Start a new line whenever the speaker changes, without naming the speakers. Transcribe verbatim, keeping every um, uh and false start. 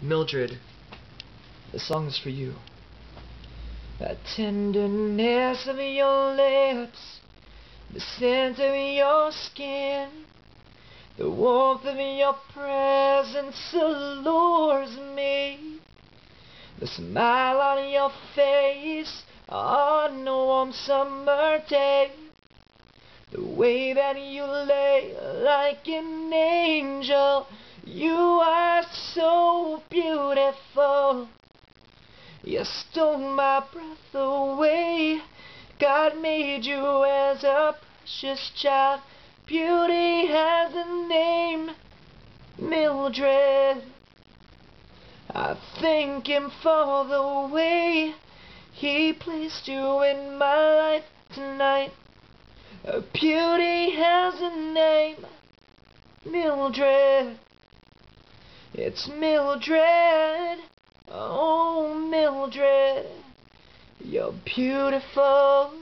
Mildred, the song is for you. The tenderness of your lips, the scent of your skin, the warmth of your presence allures me. The smile on your face on a warm summer day, the way that you lay like an angel. You are so beautiful. You stole my breath away. God made you as a precious child. Beauty has a name, Mildred. I thank Him for the way He placed you in my life tonight. Beauty has a name, Mildred. It's Mildred. Oh, Mildred, you're beautiful.